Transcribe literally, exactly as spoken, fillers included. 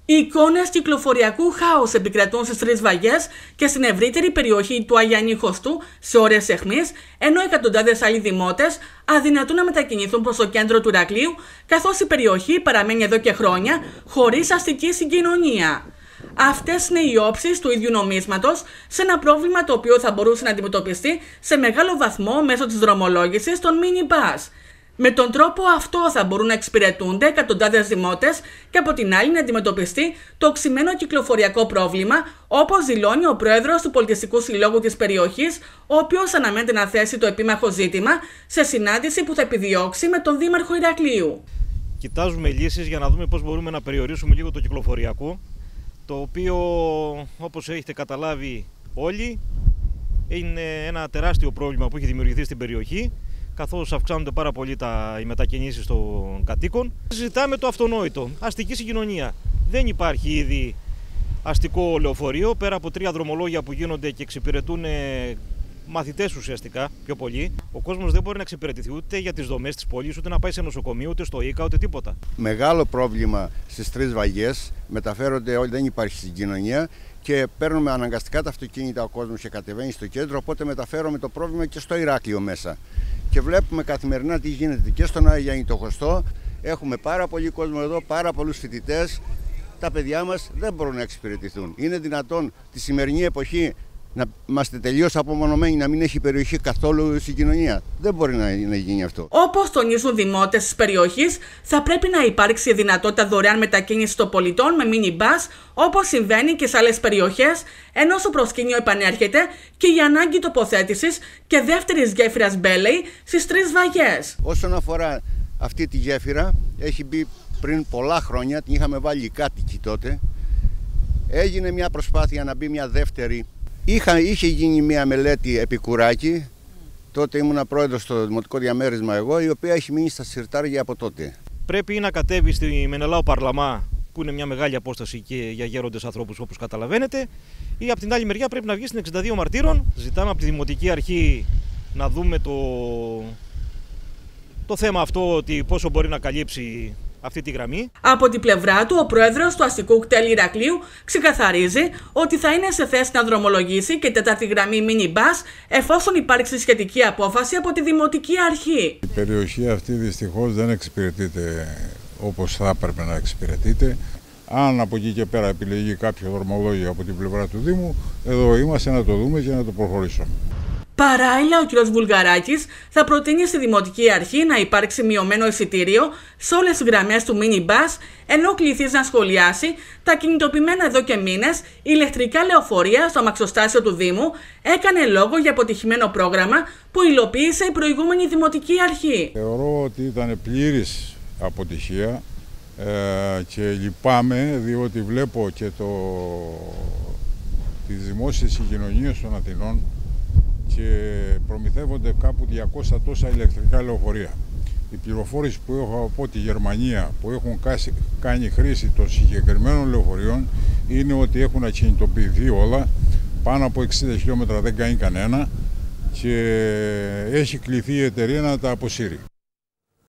Οι εικόνες κυκλοφοριακού χάους επικρατούν στις Τρεις Βαγιές και στην ευρύτερη περιοχή του Αγιαννή Χωστού σε ώρες αιχμής, ενώ εκατοντάδες άλλοι δημότες αδυνατούν να μετακινηθούν προς το κέντρο του Ηρακλείου, καθώς η περιοχή παραμένει εδώ και χρόνια χωρίς αστική συγκοινωνία. Αυτές είναι οι όψεις του ίδιου νομίσματος σε ένα πρόβλημα το οποίο θα μπορούσε να αντιμετωπιστεί σε μεγάλο βαθμό μέσω της δρομολόγησης των μίνι-μπας. Με τον τρόπο αυτό θα μπορούν να εξυπηρετούνται εκατοντάδες δημότες και από την άλλη να αντιμετωπιστεί το οξυμένο κυκλοφοριακό πρόβλημα, όπως δηλώνει ο πρόεδρος του Πολιτιστικού Συλλόγου της περιοχής, ο οποίος αναμένεται να θέσει το επίμαχο ζήτημα σε συνάντηση που θα επιδιώξει με τον Δήμαρχο Ηρακλείου. Κοιτάζουμε λύσεις για να δούμε πώς μπορούμε να περιορίσουμε λίγο το κυκλοφοριακό, το οποίο, όπως έχετε καταλάβει όλοι, είναι ένα τεράστιο πρόβλημα που έχει δημιουργηθεί στην περιοχή, καθώς αυξάνονται πάρα πολύ τα, οι μετακινήσεις των κατοίκων. Συζητάμε το αυτονόητο, αστική συγκοινωνία. Δεν υπάρχει ήδη αστικό λεωφορείο, πέρα από τρία δρομολόγια που γίνονται και εξυπηρετούν μαθητές ουσιαστικά πιο πολύ. Ο κόσμος δεν μπορεί να εξυπηρετηθεί ούτε για τις δομές της πόλης, ούτε να πάει σε νοσοκομείο, ούτε στο ΙΚΑ, ούτε τίποτα. Μεγάλο πρόβλημα στις Τρεις Βαγιές, μεταφέρονται όλοι, δεν υπάρχει συγκοινωνία και παίρνουμε αναγκαστικά τα αυτοκίνητα ο κόσμος και κατεβαίνει στο κέντρο, οπότε μεταφέρουμε το πρόβλημα και στο Ηράκλειο μέσα. Και βλέπουμε καθημερινά τι γίνεται και στον Αγιαννή το Χωστό. Έχουμε πάρα πολύ κόσμο εδώ, πάρα πολλούς φοιτητές. Τα παιδιά μας δεν μπορούν να εξυπηρετηθούν. Είναι δυνατόν τη σημερινή εποχή να είμαστε τελείως απομονωμένοι, να μην έχει η περιοχή καθόλου συγκοινωνία? Δεν μπορεί να, να γίνει αυτό. Όπως τονίζουν δημότες της περιοχής, θα πρέπει να υπάρξει δυνατότητα δωρεάν μετακίνησης των πολιτών με μίνι-μπας, όπως συμβαίνει και σε άλλες περιοχές, ενώ στο προσκήνιο επανέρχεται και η ανάγκη τοποθέτησης και δεύτερης γέφυρας Μπέλεϊ στις Τρεις Βαγιές. Όσον αφορά αυτή τη γέφυρα, έχει μπει πριν πολλά χρόνια, την είχαμε βάλει οι κάτοικοι τότε. Έγινε μια προσπάθεια να μπει μια δεύτερη. Είχα, είχε γίνει μια μελέτη επί Κουράκη, τότε ήμουνα πρόεδρος στο Δημοτικό Διαμέρισμα εγώ, η οποία έχει μείνει στα συρτάρια από τότε. Πρέπει να κατέβει στη Μενελάου Παρλαμά, που είναι μια μεγάλη απόσταση και για γέροντες ανθρώπους όπως καταλαβαίνετε, ή από την άλλη μεριά πρέπει να βγει στην εξήντα δύο Μαρτύρων. Ζητάμε από τη Δημοτική Αρχή να δούμε το, το θέμα αυτό, ότι πόσο μπορεί να καλύψει αυτή τη γραμμή. Από την πλευρά του, ο πρόεδρος του αστικού κτέλ Ηρακλείου ξεκαθαρίζει ότι θα είναι σε θέση να δρομολογήσει και τέταρτη γραμμή μίνι-μπας εφόσον υπάρξει σχετική απόφαση από τη Δημοτική Αρχή. Η περιοχή αυτή δυστυχώς δεν εξυπηρετείται όπως θα έπρεπε να εξυπηρετείται. Αν από εκεί και πέρα επιλεγεί κάποιο δρομολόγιο από την πλευρά του Δήμου, εδώ είμαστε να το δούμε και να το προχωρήσουμε. Παράλληλα, ο κ. Βουλγαράκης θα προτείνει στη Δημοτική Αρχή να υπάρξει μειωμένο εισιτήριο σε όλες τις γραμμές του μίνι-μπας, ενώ κληθείς να σχολιάσει τα κινητοποιημένα εδώ και μήνες ηλεκτρικά λεωφορεία στο αμαξοστάσιο του Δήμου, έκανε λόγο για αποτυχημένο πρόγραμμα που υλοποίησε η προηγούμενη Δημοτική Αρχή. Θεωρώ ότι ήταν πλήρης αποτυχία ε, και λυπάμαι, διότι βλέπω και το, τις δημόσιες συγκοινωνίες των Αθηνών και προμηθεύονται κάπου διακόσια τόσα ηλεκτρικά λεωφορεία. Η πληροφόρηση που έχω από τη Γερμανία, που έχουν κάνει χρήση των συγκεκριμένων λεωφορείων, είναι ότι έχουν ακινητοποιηθεί όλα, πάνω από εξήντα χιλιόμετρα δεν κάνει κανένα και έχει κληθεί η εταιρεία να τα αποσύρει.